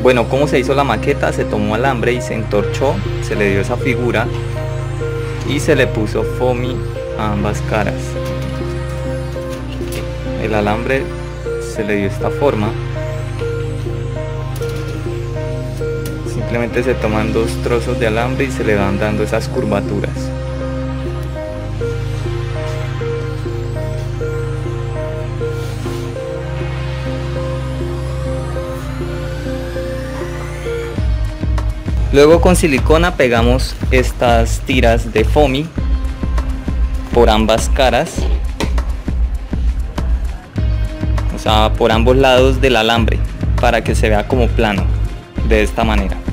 Bueno, ¿cómo se hizo la maqueta? Se tomó alambre y se entorchó, se le dio esa figura y se le puso foamy a ambas caras. El alambre se le dio esta forma. Simplemente se toman dos trozos de alambre y se le van dando esas curvaturas. Luego con silicona pegamos estas tiras de foamy por ambas caras, o sea, por ambos lados del alambre, para que se vea como plano, de esta manera.